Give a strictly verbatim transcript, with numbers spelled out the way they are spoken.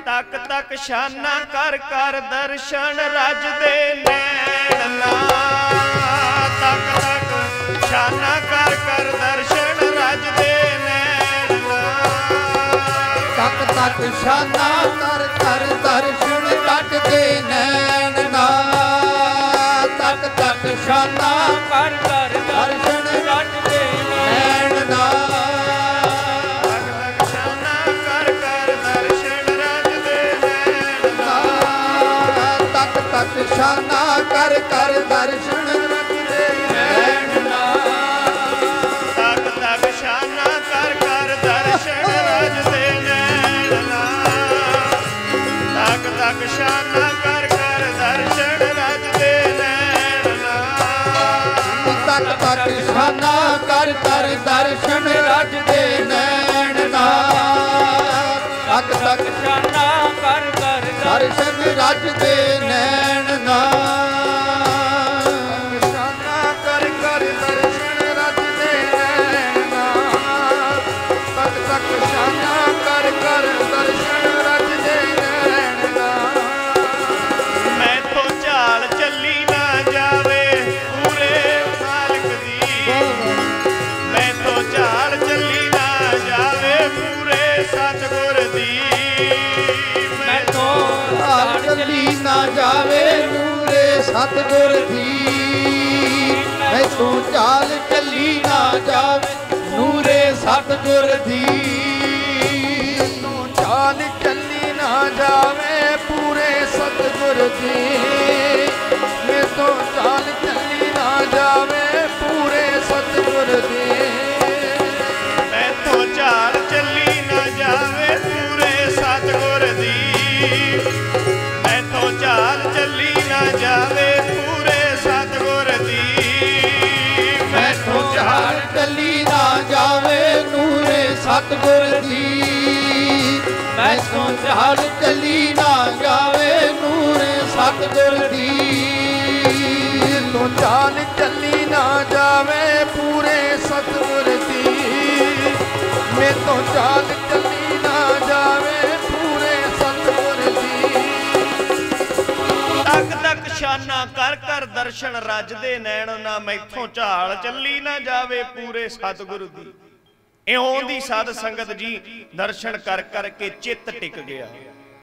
तक तक शाना कर कर दर्शन रजदे नैना। तक तक शाना कर कर दर्शन रजदे नैना। तक तक शाना कर कर दर्शन रजदे नैना। तक तक शाना कर कर दर्शन रजदे नैना। तक शाना कर कर दर्शन रजदे नैना। तक तक शाना कर कर दर्शन रजदे नैना। तक तक शाना कर कर दर्शन रजदे नैना। तक तक शाना कर कर दर्शन रजदे नैना। तक तक शाना कर कर दर्शन रजदे नैना। शाना कर कर दर्शन रजदे नैना। तक तक शाना कर कर दर्शन रजदे नैना। मैं तो चाल चली ना जावे पूरे मालिक दी। मैं तो चाल चली ना जावे पूरे सतगुर दी। मैं तो चाल चली ना जावे पूरे सतगुर दी। मैं तो चाल चली ना जावे नूरे सतगुर दी। तू चाल चली ना जावे पूरे सतगुर दी। मैं तो चाल चली ना जावे पूरे सतगुर दी। मैं तो चाल चली ना जावे पूरे सतगुर दी। मैं तो चाल चली ना जावे पूरे सतगुर दी। मैं तो चाल चली ना जावे नूरे सतगुर दी। मैं तो चाल चली ना जावे नूरे सतगुर दी। तो चाल चली ना जावे पूरे सतगुर दी। मैं तो चाल चली ना जावे पूरे सतगुर दी। तक तक शाना कर कर दर्शन रजदे नैना। मैथों झाल चली ना जावे पूरे सतगुरु दी। इउं दी साध संगत जी दर्शन कर कर के चित्त टिक गया।